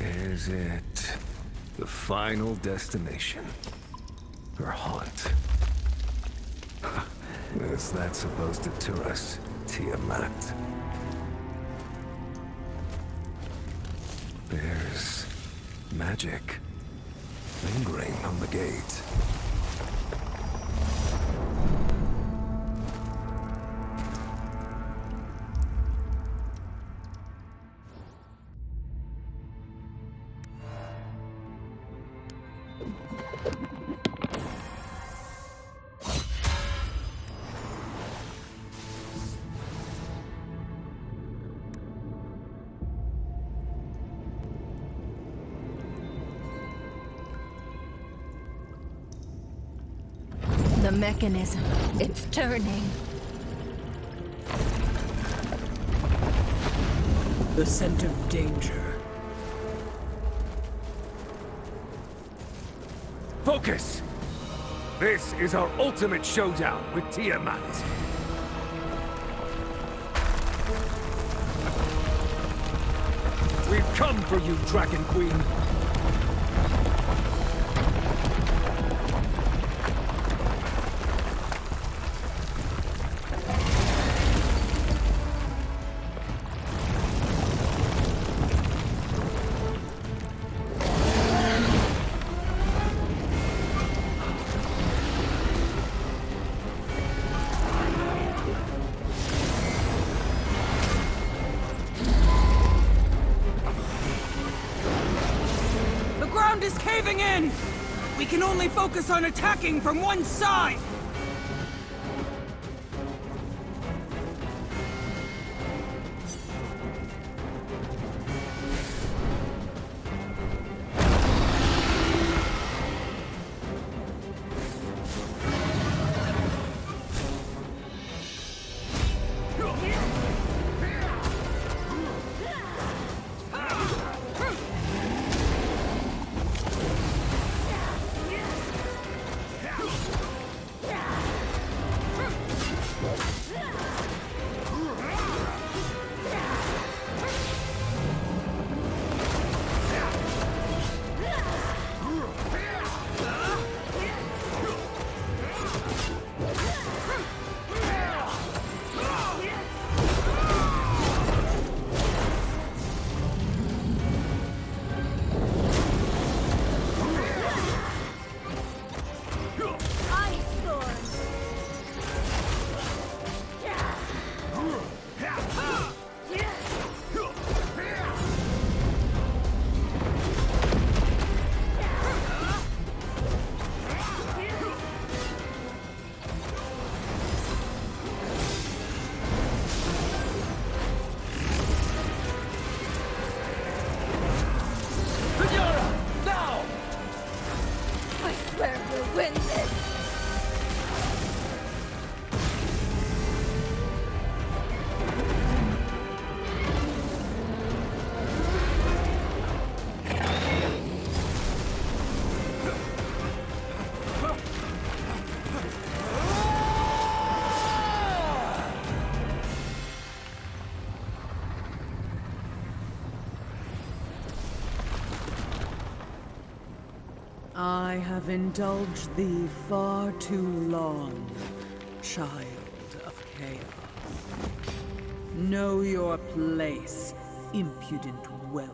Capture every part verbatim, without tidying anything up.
Is it the final destination? Her haunt? Is that supposed to tour us, Tiamat? There's magic lingering on the gate. The mechanism, it's turning. The scent of danger. Focus! This is our ultimate showdown with Tiamat. We've come for you, Dragon Queen. Is caving in! We can only focus on attacking from one side! I have indulged thee far too long, child of chaos. Know your place, impudent whelp.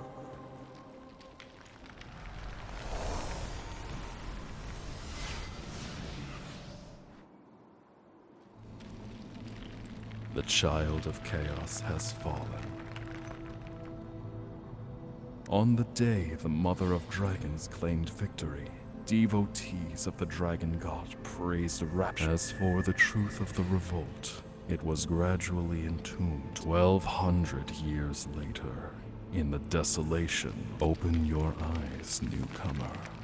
The child of chaos has fallen. On the day the Mother of Dragons claimed victory, devotees of the Dragon God praised rapture. As for the truth of the revolt, it was gradually entombed twelve hundred years later. In the desolation, open your eyes, newcomer.